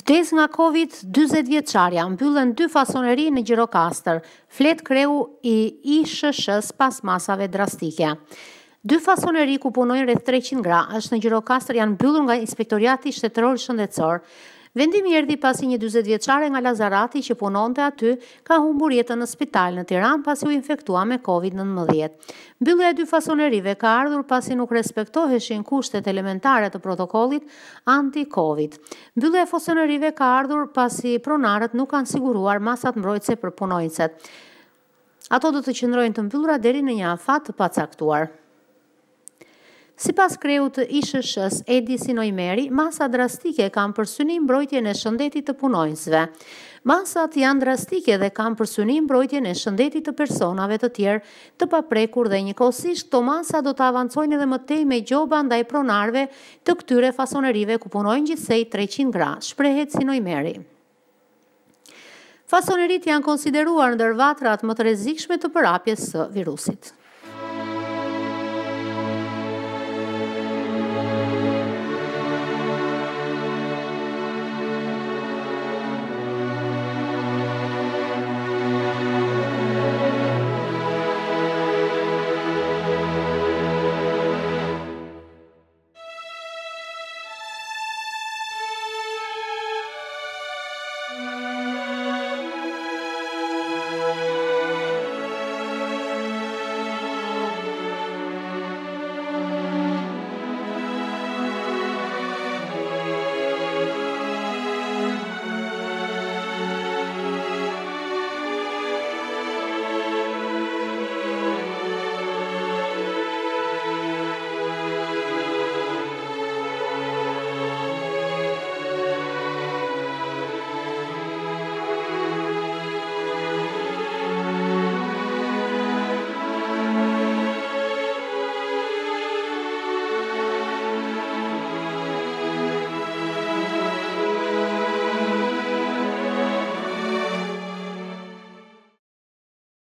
Vdes nga Covid, 40 vjeçarja, mbyllen 2 fasoneri në Gjirokastër, flet kreu i ISHSH-s pas masave drastike. 2 fasoneri ku punojnë rreth 300 gra, është në Gjirokastër, janë mbyllur nga Inspektorati Shtetëror Shëndetësor. Vendimi erdhi pasi një 40 vjeçare nga Lazarati që punonte aty ka humbur jetën në spital në Tiranë pasi u infektua me Covid-19. Mbyllja e 2 fasonerive ka ardhur pasi nuk respektoheshin kushtet elementare të protokollit anti-Covid. Mbyllja e fasonerive ka ardhur pasi pronarët nuk kanë siguruar masat mbrojtëse për punonjësit. Ato do të qëndrojnë të mbyllura deri në një afat të pacaktuar. Sipas kreut të ISHSH-s Edi Sinojmeri, masa drastike kanë për synim mbrojtjen e shëndetit të punonjësve. Masat janë drastike dhe kanë për synim mbrojtjen e shëndetit të personave të tjerë të paprekur dhe njëkohësisht këto masa do të avancojnë edhe më tej me gjoba ndaj pronarëve të këtyre fasonerive ku punojnë gjithsej 300 gra, shprehet Sinojmeri. Fasonerit janë konsideruar ndër vatrat më të rrezikshme të përhapjes së virusit.